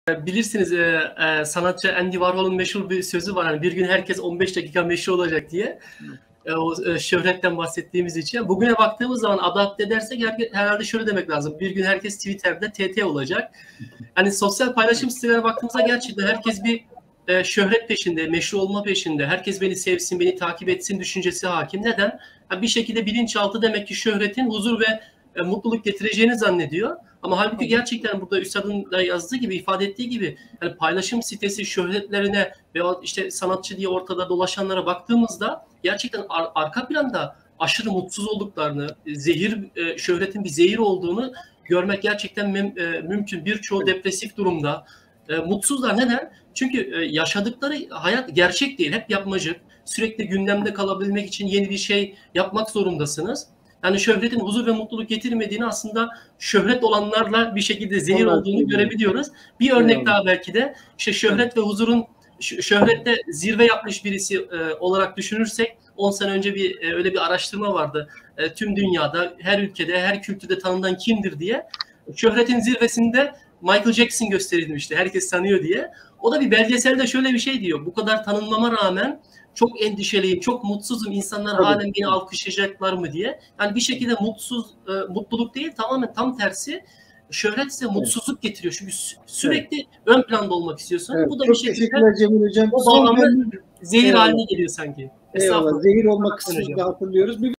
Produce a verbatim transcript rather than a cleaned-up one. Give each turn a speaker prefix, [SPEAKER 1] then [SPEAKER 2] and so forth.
[SPEAKER 1] Bilirsiniz e, e, sanatçı Andy Warhol'un meşhur bir sözü var. Hani bir gün herkes on beş dakika meşhur olacak diye. E, o e, şöhretten bahsettiğimiz için. Bugüne baktığımız zaman adapte edersek her, herhalde şöyle demek lazım. Bir gün herkes Twitter'de T T olacak. Hani sosyal paylaşım sitelerine baktığımızda gerçekten herkes bir e, şöhret peşinde, meşhur olma peşinde. Herkes beni sevsin, beni takip etsin düşüncesi hakim. Neden? Ha, bir şekilde bilinçaltı demek ki şöhretin huzur ve e, mutluluk getireceğini zannediyor. Ama halbuki gerçekten burada Üstad'ın da yazdığı gibi, ifade ettiği gibi yani paylaşım sitesi şöhretlerine veya işte sanatçı diye ortada dolaşanlara baktığımızda gerçekten ar- arka planda aşırı mutsuz olduklarını, zehir, e, şöhretin bir zehir olduğunu görmek gerçekten müm- e, mümkün. Birçoğu depresif durumda. E, mutsuzlar. Neden? Çünkü e, yaşadıkları hayat gerçek değil. Hep yapmacık. Sürekli gündemde kalabilmek için yeni bir şey yapmak zorundasınız. Yani şöhretin huzur ve mutluluk getirmediğini aslında şöhret olanlarla bir şekilde zehir
[SPEAKER 2] Onlar
[SPEAKER 1] olduğunu
[SPEAKER 2] değil.
[SPEAKER 1] görebiliyoruz. Bir örnek
[SPEAKER 2] Eyvallah.
[SPEAKER 1] daha belki de işte şöhret ve huzurun şöhrette zirve yapmış birisi e, olarak düşünürsek on sene önce bir e, öyle bir araştırma vardı. E, tüm dünyada, her ülkede, her kültürde tanınan kimdir diye. Şöhretin zirvesinde Michael Jackson gösterilmişti. Herkes tanıyor diye. O da bir belgeselde şöyle bir şey diyor. Bu kadar tanınmama rağmen çok endişeliyim, çok mutsuzum. İnsanlar
[SPEAKER 2] Tabii.
[SPEAKER 1] halen beni alkışlayacaklar mı diye. Yani bir şekilde mutsuz, e, mutluluk değil, tamamen tam tersi. Şöhret size mutsuzluk getiriyor. Çünkü sü- sürekli evet. ön planda olmak istiyorsun.
[SPEAKER 2] Evet,
[SPEAKER 1] Bu da
[SPEAKER 2] çok
[SPEAKER 1] bir şekilde
[SPEAKER 2] teşekkürler Cemil Hocam.
[SPEAKER 1] o
[SPEAKER 2] Son
[SPEAKER 1] bağlamda
[SPEAKER 2] bir-
[SPEAKER 1] zehir
[SPEAKER 2] Eyvallah.
[SPEAKER 1] haline geliyor sanki.
[SPEAKER 2] Eyvallah. Zehir olmak kısmını
[SPEAKER 1] Hocam.
[SPEAKER 2] da hatırlıyoruz. Bir